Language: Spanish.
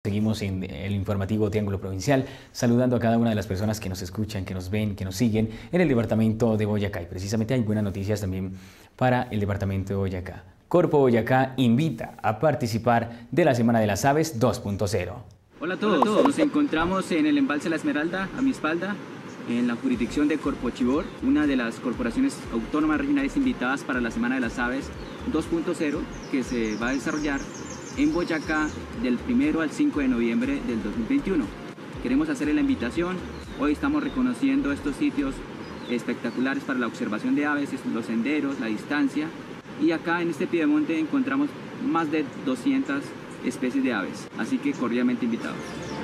Seguimos en el informativo Triángulo Provincial, saludando a cada una de las personas que nos escuchan, que nos ven, que nos siguen en el departamento de Boyacá. Y precisamente hay buenas noticias también para el departamento de Boyacá. Corpo Boyacá invita a participar de la Semana de las Aves 2.0. Hola a todos, nos encontramos en el embalse La Esmeralda, a mi espalda, en la jurisdicción de Corpochibor, una de las corporaciones autónomas regionales invitadas para la Semana de las Aves 2.0, que se va a desarrollar en Boyacá del 1 al 5 de noviembre del 2021. Queremos hacerle la invitación. Hoy estamos reconociendo estos sitios espectaculares para la observación de aves, los senderos, la distancia. Y acá en este piedemonte encontramos más de 200 especies de aves, así que cordialmente invitados.